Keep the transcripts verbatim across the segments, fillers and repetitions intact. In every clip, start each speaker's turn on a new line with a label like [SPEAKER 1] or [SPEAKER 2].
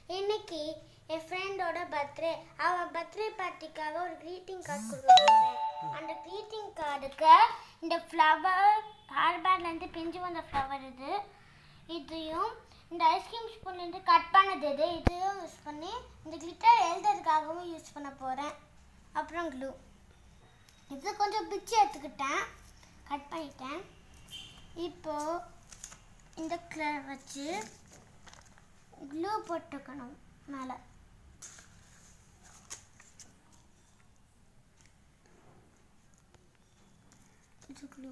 [SPEAKER 1] இன்னைக்கு என் ஃப்ரெண்டோட பர்த்டே. அவன் பர்த்டே பார்ட்டிக்காக ஒரு க்ரீட்டிங் கார்டு கொடுத்துருக்கேன். அந்த க்ரீட்டிங் கார்டுக்கு இந்த ஃப்ளவர் ஹேர் பேண்ட்லேருந்து பிஞ்சு வந்த ஃப்ளவர் இது இதையும் இந்த ஐஸ்கிரீம் ஸ்பூன்லேருந்து கட் பண்ணது இது இதையும் யூஸ் பண்ணி இந்த கிளிட்டர் எழுதுறதுக்காகவும் யூஸ் பண்ண போகிறேன். அப்புறம் க்ளூ இது கொஞ்சம் பிச்சு எடுத்துக்கிட்டேன், கட் பண்ணிட்டேன். இப்போது இந்த கலர் வச்சு க்ளூ போட்டுக்கணும் மேலே. இது க்ளூ.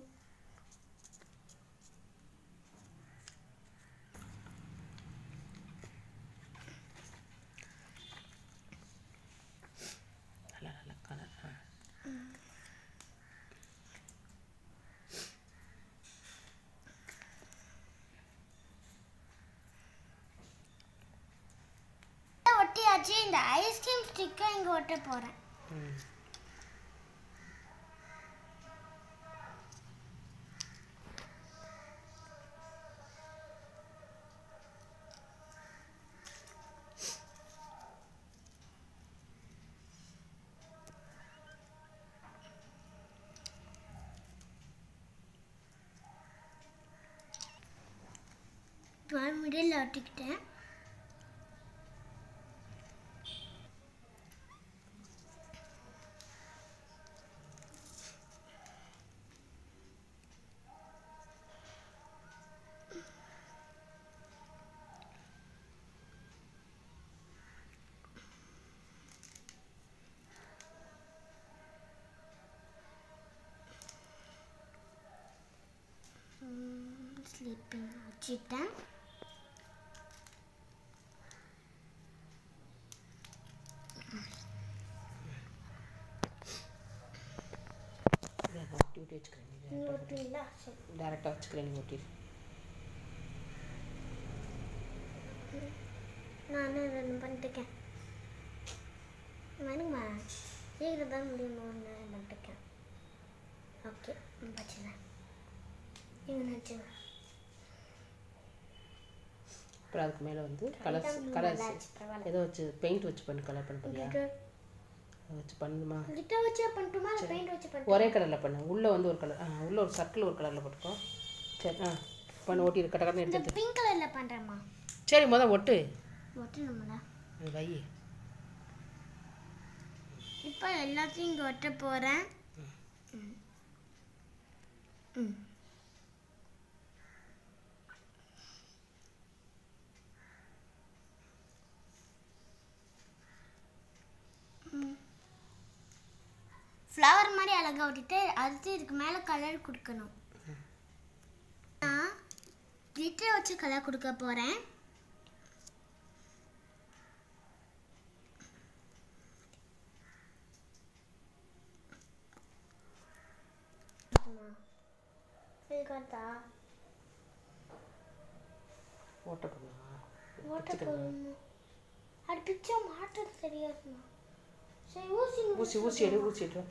[SPEAKER 1] ஒட்டியாச்சு. இந்த ஐஸ்கிரீம் ஸ்டிக்கை இங்கே ஒட்ட போகிறேன். மிடில் ஒட்டிக்கிட்டேன். ஸ்லீப்பிங் வச்சுட்டேன்.
[SPEAKER 2] டேரெக்டாக வச்சுக்கிறேன். நீங்கள் ஒட்டி
[SPEAKER 1] நான் ரெண்டு பண்ணிட்டுக்கேன். வேணுமா சீக்கிரம் தான் முடியுமா? ஒன்று பண்ணிட்டுக்கேன். ஓகே வச்சுக்கிறேன். இவன் வச்சுக்கிறேன்.
[SPEAKER 2] அப்புறம் அதுக்கு மேலே வந்து கலர்ஸ் கலர்ஸ் ஏதோ வச்சு பெயிண்ட் வச்சு பண்ணி கலர் பண்ண போறியா? வச்சு பண்ணுமா?
[SPEAKER 1] கிட்ட வச்சு பண்ணட்டுமா? பெயிண்ட் வச்சு பண்ணு.
[SPEAKER 2] ஒரே கலரில் பண்ணு. உள்ளே வந்து ஒரு கலர், ஆ உள்ளே ஒரு சர்க்கிள் ஒரு கலரில் போட்டுக்கோ. சரி, ஆ பண்ணு. ஒட்டி கட்ட கட்ட எடுத்து
[SPEAKER 1] பிங்க் கலரில் பண்ணுறேம்மா.
[SPEAKER 2] சரி, முதல் ஒட்டு
[SPEAKER 1] ஒட்டணும்ல
[SPEAKER 2] வை.
[SPEAKER 1] இப்போ எல்லாத்தையும் இங்கே ஒட்ட போகிறேன். ம் ஃப்ளவர் மாதிரி அழகாக ஒட்டிட்டு அடுத்து இதுக்கு மேலே கலர் கொடுக்கணும். நான் கிளிட்டர் வச்சு கலர் கொடுக்க போகிறேன். அது பிக்சர் மாட்டுறது தெரியாதுமா. சரி, ஊசி
[SPEAKER 2] ஊசி ஊசி எடு ஊசி எடு.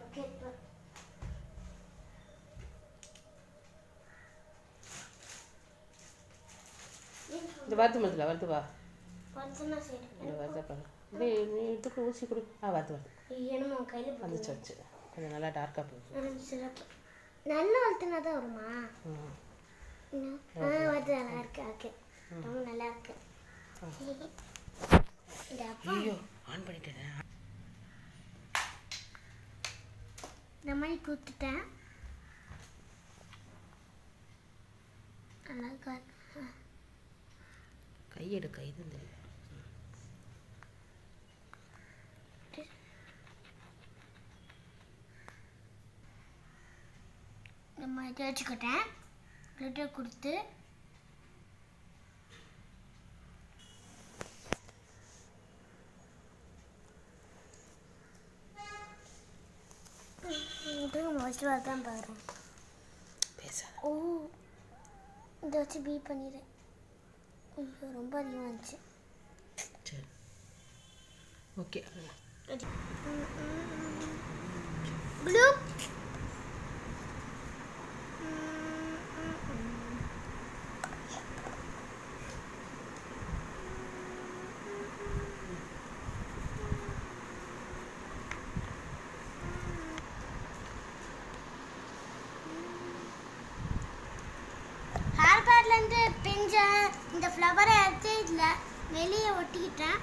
[SPEAKER 2] இந்த வருது மதில் வருது வா. வருது பாரு. இது நீ இதுக்கு ஊசி கொடு. ஆ வருது வருது.
[SPEAKER 1] என்னமோ கையில்
[SPEAKER 2] வந்துச்சு வச்சு கொஞ்சம் நல்லா டார்க்காக போகுது.
[SPEAKER 1] சிறப்பு. நல்லா வளர்த்துனா தான் வருமா? ஆ வருது. நல்லா இருக்கு. ஓகே, ரொம்ப நல்லா இருக்கு.
[SPEAKER 2] ஐயோ ஆன் பண்ணிட்டேன்.
[SPEAKER 1] இந்த மாதிரி கொடுத்துட்டேன். அழகா
[SPEAKER 2] கையெடு கை தான் தெரியும்.
[SPEAKER 1] இந்த மாதிரி தேய்ச்சிக்கிட்டேன். கிளிட்டர் கொடுத்து மோஸ்ட்லி தான் பாரு. ஓ, இதை வச்சு பீ பண்ணிடுறேன். ஐயோ ரொம்ப அதிகமாக இருந்துச்சு.
[SPEAKER 2] சரி, ஓகே.
[SPEAKER 1] ப்ளூ இருந்து பிஞ்ச இந்த ஃப்ளவரை எடுத்து இதில் வெளியே ஒட்டிக்கிட்டேன்.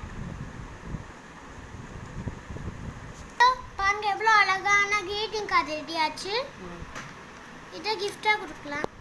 [SPEAKER 1] பாருங்க எவ்வளோ அழகான கிரீட்டிங் கார்டு ரெடி ஆச்சு. இதை கிஃப்டாக கொடுக்கலாம்.